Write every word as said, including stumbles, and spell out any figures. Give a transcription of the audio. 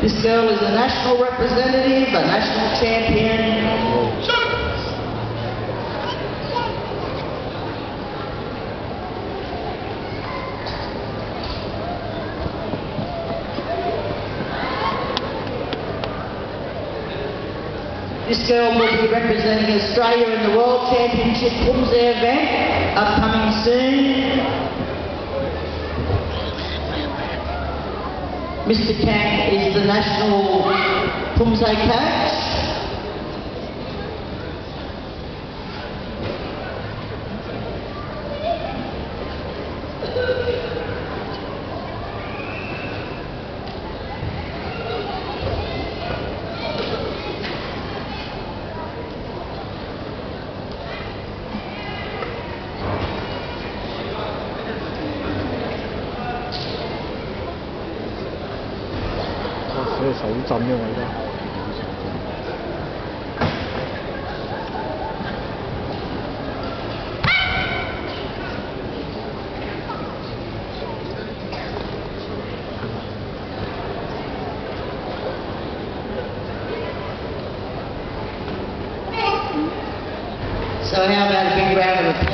This girl is a national representative, a national champion. This girl will be representing Australia in the World Championship Poomsae event, upcoming soon. Mister Kang is the national Poomsae coach. 제手震啊！我而家。 So how about a big round of applause?